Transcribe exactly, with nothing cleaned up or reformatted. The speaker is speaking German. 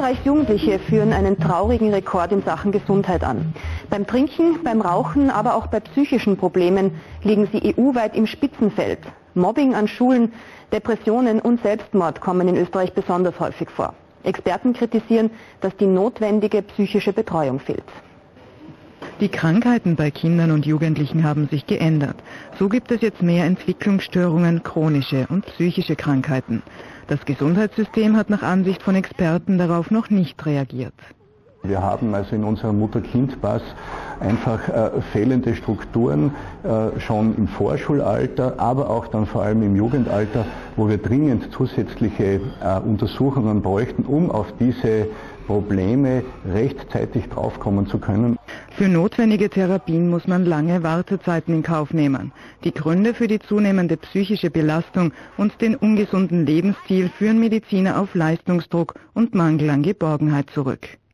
Österreichs Jugendliche führen einen traurigen Rekord in Sachen Gesundheit an. Beim Trinken, beim Rauchen, aber auch bei psychischen Problemen liegen sie E U-weit im Spitzenfeld. Mobbing an Schulen, Depressionen und Selbstmord kommen in Österreich besonders häufig vor. Experten kritisieren, dass die notwendige psychische Betreuung fehlt. Die Krankheiten bei Kindern und Jugendlichen haben sich geändert. So gibt es jetzt mehr Entwicklungsstörungen, chronische und psychische Krankheiten. Das Gesundheitssystem hat nach Ansicht von Experten darauf noch nicht reagiert. Wir haben also in unserem Mutter-Kind-Pass einfach äh, fehlende Strukturen äh, schon im Vorschulalter, aber auch dann vor allem im Jugendalter, wo wir dringend zusätzliche äh, Untersuchungen bräuchten, um auf diese Probleme rechtzeitig draufkommen zu können. Für notwendige Therapien muss man lange Wartezeiten in Kauf nehmen. Die Gründe für die zunehmende psychische Belastung und den ungesunden Lebensstil führen Mediziner auf Leistungsdruck und Mangel an Geborgenheit zurück.